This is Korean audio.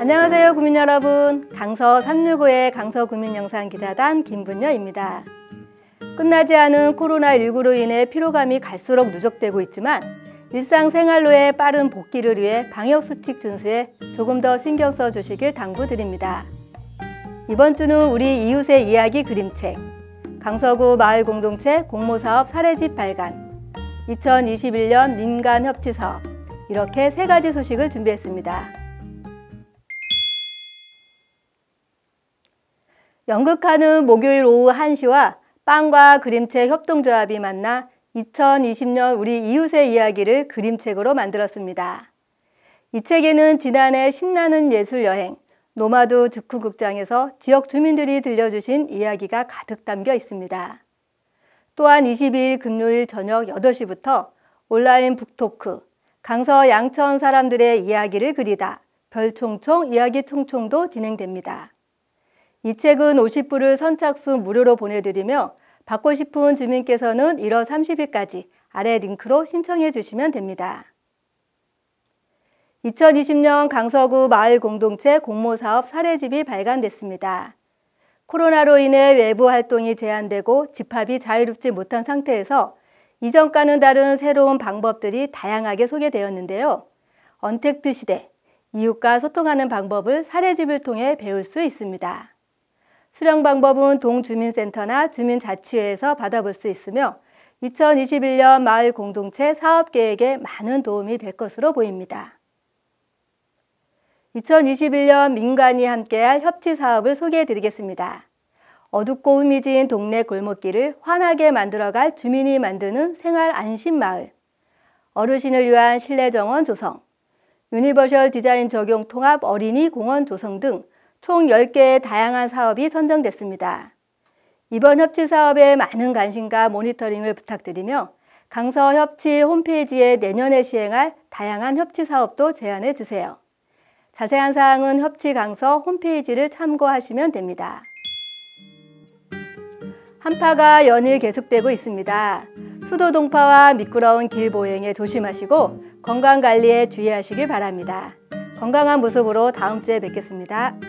안녕하세요 구민 여러분, 강서 365의 강서구민영상기자단 김분녀입니다. 끝나지 않은 코로나19로 인해 피로감이 갈수록 누적되고 있지만 일상생활로의 빠른 복귀를 위해 방역수칙 준수에 조금 더 신경 써주시길 당부드립니다. 이번 주는 우리 이웃의 이야기 그림책, 강서구 마을공동체 공모사업 사례집 발간, 2021년 민간협치사업, 이렇게 세 가지 소식을 준비했습니다. 연극하는 목요일 오후 1시와 빵과 그림책 협동조합이 만나 2020년 우리 이웃의 이야기를 그림책으로 만들었습니다. 이 책에는 지난해 신나는 예술여행, 노마드 즉흥극장에서 지역 주민들이 들려주신 이야기가 가득 담겨 있습니다. 또한 22일 금요일 저녁 8시부터 온라인 북토크, 강서 양천 사람들의 이야기를 그리다, 별총총 이야기 총총도 진행됩니다. 이 책은 50부를 선착순 무료로 보내드리며 받고 싶은 주민께서는 1월 30일까지 아래 링크로 신청해 주시면 됩니다. 2020년 강서구 마을공동체 공모사업 사례집이 발간됐습니다. 코로나로 인해 외부 활동이 제한되고 집합이 자유롭지 못한 상태에서 이전과는 다른 새로운 방법들이 다양하게 소개되었는데요. 언택트 시대, 이웃과 소통하는 방법을 사례집을 통해 배울 수 있습니다. 수령 방법은 동주민센터나 주민자치회에서 받아볼 수 있으며 2021년 마을공동체 사업계획에 많은 도움이 될 것으로 보입니다. 2021년 민간이 함께할 협치사업을 소개해드리겠습니다. 어둡고 흐미진 동네 골목길을 환하게 만들어갈 주민이 만드는 생활 안심마을, 어르신을 위한 실내정원 조성, 유니버셜 디자인 적용 통합 어린이 공원 조성 등 총 10개의 다양한 사업이 선정됐습니다. 이번 협치사업에 많은 관심과 모니터링을 부탁드리며 강서협치 홈페이지에 내년에 시행할 다양한 협치사업도 제안해 주세요. 자세한 사항은 협치강서 홈페이지를 참고하시면 됩니다. 한파가 연일 계속되고 있습니다. 수도 동파와 미끄러운 길 보행에 조심하시고 건강관리에 주의하시길 바랍니다. 건강한 모습으로 다음 주에 뵙겠습니다.